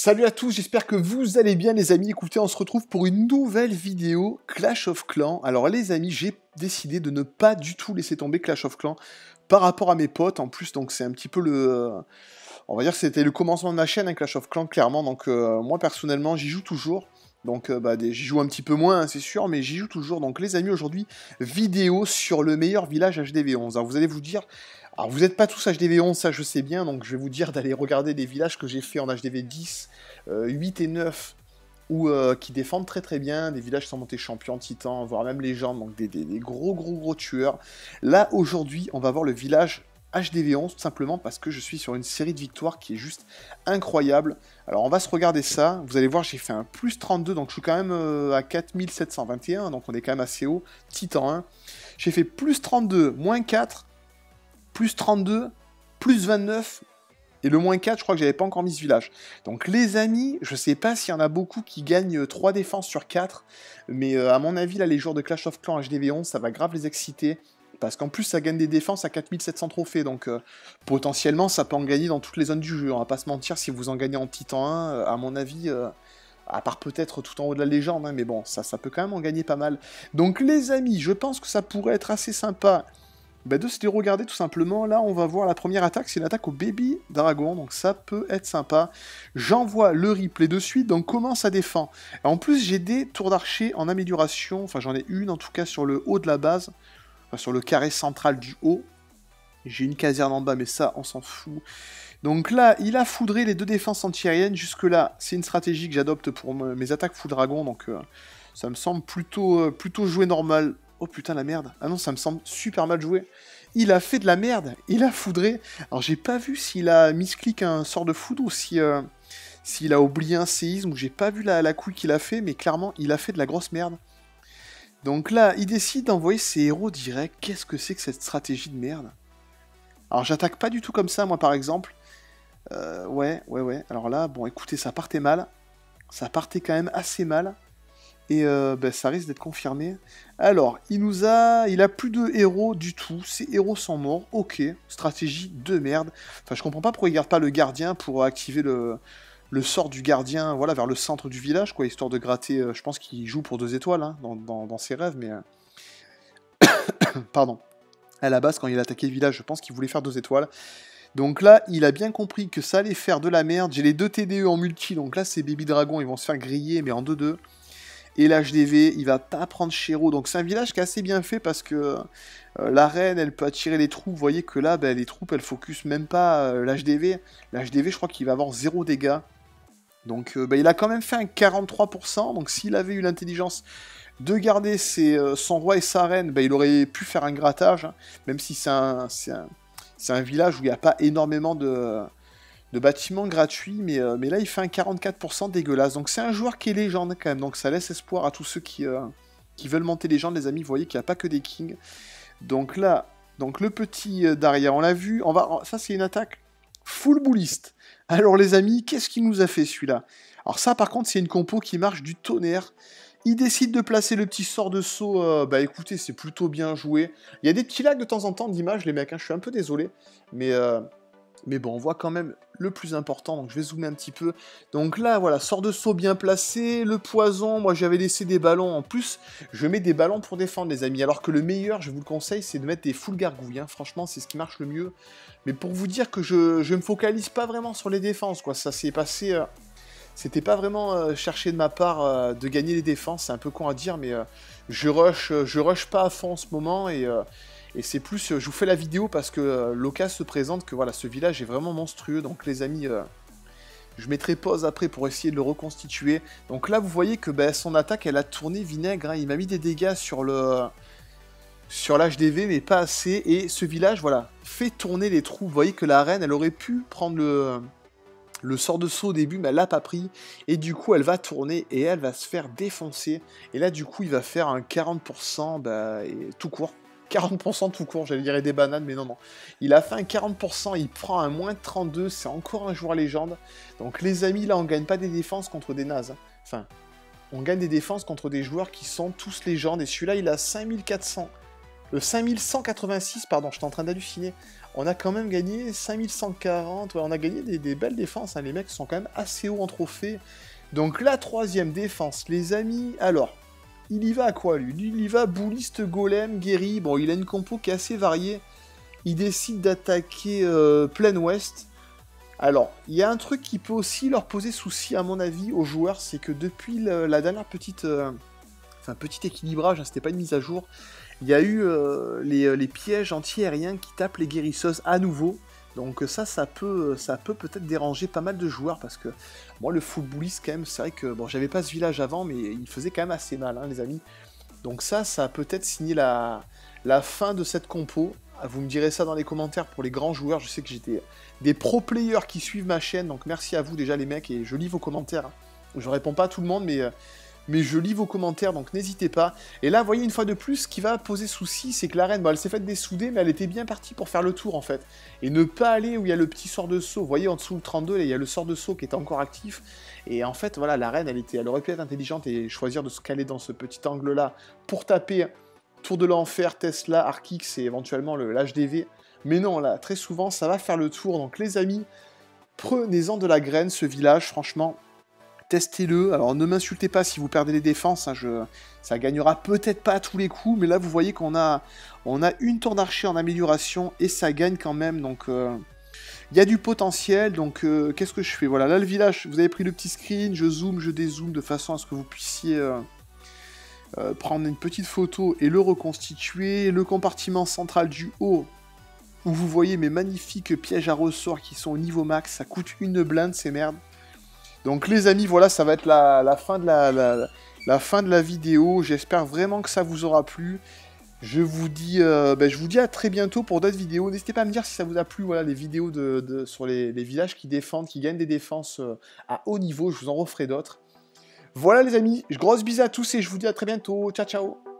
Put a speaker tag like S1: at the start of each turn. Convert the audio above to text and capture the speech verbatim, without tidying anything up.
S1: Salut à tous, j'espère que vous allez bien les amis. Écoutez, on se retrouve pour une nouvelle vidéo Clash of Clans. Alors les amis, j'ai décidé de ne pas du tout laisser tomber Clash of Clans par rapport à mes potes. En plus, donc c'est un petit peu le... Euh, on va dire que c'était le commencement de ma chaîne, hein, Clash of Clans, clairement. Donc euh, moi personnellement, j'y joue toujours. Donc euh, bah, j'y joue un petit peu moins, hein, c'est sûr, mais j'y joue toujours. Donc les amis, aujourd'hui, vidéo sur le meilleur village H D V onze. Alors vous allez vous dire... Alors vous n'êtes pas tous H D V onze, ça je sais bien, donc je vais vous dire d'aller regarder des villages que j'ai fait en H D V dix, euh, huit et neuf, ou euh, qui défendent très très bien, des villages sans monter champion, titan, voire même légende, donc des, des, des gros gros gros tueurs. Là aujourd'hui, on va voir le village H D V onze, tout simplement parce que je suis sur une série de victoires qui est juste incroyable. Alors on va se regarder ça, vous allez voir j'ai fait un plus trente-deux, donc je suis quand même euh, à quatre mille sept cent vingt et un, donc on est quand même assez haut, titan un. J'ai fait plus trente-deux, moins quatre, plus trente-deux, plus vingt-neuf, et le moins quatre, je crois que j'avais pas encore mis ce village. Donc les amis, je sais pas s'il y en a beaucoup qui gagnent trois défenses sur quatre, mais euh, à mon avis, là, les joueurs de Clash of Clans H D V onze, ça va grave les exciter, parce qu'en plus, ça gagne des défenses à quatre mille sept cents trophées, donc euh, potentiellement, ça peut en gagner dans toutes les zones du jeu. On va pas se mentir, si vous en gagnez en Titan un, euh, à mon avis... Euh, à part peut-être tout en haut de la légende, hein, mais bon, ça, ça peut quand même en gagner pas mal. Donc les amis, je pense que ça pourrait être assez sympa... Bah de se les regarder tout simplement. Là on va voir la première attaque, c'est une attaque au Baby Dragon, donc ça peut être sympa. J'envoie le replay de suite, donc comment ça défend. En plus j'ai des tours d'archer en amélioration, enfin j'en ai une en tout cas sur le haut de la base, enfin sur le carré central du haut. J'ai une caserne en bas mais ça on s'en fout. Donc là il a foudré les deux défenses antiaériennes, jusque là c'est une stratégie que j'adopte pour mes attaques full dragon, donc euh, ça me semble plutôt, euh, plutôt joué normal. Oh putain la merde. Ah non, ça me semble super mal joué. Il a fait de la merde. Il a foudré. Alors j'ai pas vu s'il a misclick un sort de foudre ou si euh, s'il a oublié un séisme, ou j'ai pas vu la, la couille qu'il a fait, mais clairement il a fait de la grosse merde. Donc là, il décide d'envoyer ses héros direct. Qu'est-ce que c'est que cette stratégie de merde? Alors j'attaque pas du tout comme ça, moi par exemple. Euh, ouais, ouais, ouais. Alors là, bon écoutez, ça partait mal. Ça partait quand même assez mal. Et euh, ben, ça risque d'être confirmé. Alors, il nous a... Il a plus de héros du tout. Ces héros sont morts. Ok. Stratégie de merde. Enfin, je comprends pas pourquoi il garde pas le gardien pour activer le, le sort du gardien, voilà, vers le centre du village, quoi, histoire de gratter... Euh, je pense qu'il joue pour deux étoiles, hein, dans, dans, dans ses rêves, mais... Euh... Pardon. À la base, quand il a attaqué le village, je pense qu'il voulait faire deux étoiles. Donc là, il a bien compris que ça allait faire de la merde. J'ai les deux T D E en multi, donc là, ces Baby Dragons, ils vont se faire griller, mais en deux deux. Et l'H D V, il va pas prendre Chéro. Donc c'est un village qui est assez bien fait parce que euh, la reine, elle peut attirer les troupes. Vous voyez que là, ben, les troupes, elles focus même pas euh, l'H D V. L'H D V, je crois qu'il va avoir zéro dégâts. Donc euh, ben, il a quand même fait un quarante-trois pour cent. Donc s'il avait eu l'intelligence de garder ses, euh, son roi et sa reine, ben, il aurait pu faire un grattage. Hein, même si c'est un, c'est un, c'est un village où il n'y a pas énormément de... de bâtiments gratuits, mais, euh, mais là il fait un quarante-quatre pour cent dégueulasse. Donc c'est un joueur qui est légende quand même, donc ça laisse espoir à tous ceux qui, euh, qui veulent monter légende, les amis. Vous voyez qu'il n'y a pas que des kings. Donc là, donc le petit euh, derrière, on l'a vu. On va, ça c'est une attaque full bouliste. Alors les amis, qu'est-ce qu'il nous a fait celui-là? Alors ça par contre c'est une compo qui marche du tonnerre. Il décide de placer le petit sort de saut, euh, bah écoutez, c'est plutôt bien joué. Il y a des petits lags de temps en temps d'image, les mecs, hein, je suis un peu désolé, mais... Euh, Mais bon, on voit quand même le plus important, donc je vais zoomer un petit peu. Donc là, voilà, sort de saut bien placé, le poison, moi j'avais laissé des ballons. En plus, je mets des ballons pour défendre, les amis. Alors que le meilleur, je vous le conseille, c'est de mettre des full gargouilles. Hein. Franchement, c'est ce qui marche le mieux. Mais pour vous dire que je, je me focalise pas vraiment sur les défenses, quoi. Ça s'est passé... Euh, C'était pas vraiment euh, cherché de ma part euh, de gagner les défenses, c'est un peu con à dire, mais euh, je rush, euh, je rush pas à fond en ce moment, et... Euh, Et c'est plus, euh, je vous fais la vidéo parce que euh, l'occasion se présente, que voilà, ce village est vraiment monstrueux. Donc les amis, euh, je mettrai pause après pour essayer de le reconstituer. Donc là, vous voyez que bah, son attaque, elle a tourné vinaigre. Hein. Il m'a mis des dégâts sur le sur l'H D V, mais pas assez. Et ce village, voilà, fait tourner les trous. Vous voyez que la reine, elle aurait pu prendre le, le sort de saut au début, mais elle l'a pas pris. Et du coup, elle va tourner et elle va se faire défoncer. Et là, du coup, il va faire un quarante pour cent bah, et tout court. quarante pour cent tout court, j'allais dire des bananes, mais non, non. Il a fait un quarante pour cent, il prend un moins trente-deux, c'est encore un joueur légende. Donc les amis, là, on gagne pas des défenses contre des nazes. Hein. Enfin, on gagne des défenses contre des joueurs qui sont tous légendes, et celui-là, il a cinq mille quatre cents. Le cinq mille cent quatre-vingt-six, pardon, j'étais en train d'halluciner. On a quand même gagné cinq mille cent quarante, ouais, on a gagné des, des belles défenses, hein. Les mecs sont quand même assez hauts en trophée. Donc la troisième défense, les amis, alors, il y va à quoi lui? Lui, il y va bouliste, golem, guéri, bon, il a une compo qui est assez variée. Il décide d'attaquer euh, plein ouest. Alors, il y a un truc qui peut aussi leur poser souci, à mon avis, aux joueurs, c'est que depuis le, la dernière petite... Euh, enfin, petit équilibrage, hein, c'était pas une mise à jour, il y a eu euh, les, les pièges anti-aériens qui tapent les guérisseuses à nouveau. Donc ça, ça peut ça peut peut-être déranger pas mal de joueurs, parce que moi, le footballiste, quand même, c'est vrai que, bon, j'avais pas ce village avant, mais il faisait quand même assez mal, hein, les amis. Donc ça, ça a peut-être signé la, la fin de cette compo. Vous me direz ça dans les commentaires pour les grands joueurs. Je sais que j'ai des, des pro players qui suivent ma chaîne, donc merci à vous déjà les mecs, et je lis vos commentaires. Hein. Je réponds pas à tout le monde, mais, mais je lis vos commentaires, donc n'hésitez pas. Et là, vous voyez, une fois de plus, ce qui va poser souci, c'est que la reine, bon, elle s'est faite dessouder, mais elle était bien partie pour faire le tour, en fait. Et ne pas aller où il y a le petit sort de saut. Vous voyez, en dessous le trente-deux, là, il y a le sort de saut qui est encore actif. Et en fait, voilà, la reine, elle, était, elle aurait pu être intelligente et choisir de se caler dans ce petit angle-là pour taper Tour de l'Enfer, Tesla, Arkix et éventuellement l'H D V. Mais non, là, très souvent, ça va faire le tour. Donc, les amis, prenez-en de la graine, ce village, franchement. Testez-le. Alors, ne m'insultez pas si vous perdez les défenses. Hein, je... Ça gagnera peut-être pas à tous les coups. Mais là, vous voyez qu'on a... On a une tour d'archer en amélioration et ça gagne quand même. Donc, euh... il y a du potentiel. Donc, euh... qu'est-ce que je fais? Voilà, là, le village, vous avez pris le petit screen. Je zoome, je dézoome de façon à ce que vous puissiez... Euh... Euh, prendre une petite photo et le reconstituer. Le compartiment central du haut, où vous voyez mes magnifiques pièges à ressort qui sont au niveau max, ça coûte une blinde, ces merdes. Donc les amis, voilà, ça va être la, la, fin, de la, la, la fin de la vidéo. J'espère vraiment que ça vous aura plu. Je vous dis, euh, ben, je vous dis à très bientôt pour d'autres vidéos. N'hésitez pas à me dire si ça vous a plu, voilà, les vidéos de, de, sur les, les villages qui défendent, qui gagnent des défenses euh, à haut niveau. Je vous en referai d'autres. Voilà les amis, grosse bise à tous et je vous dis à très bientôt. Ciao, ciao.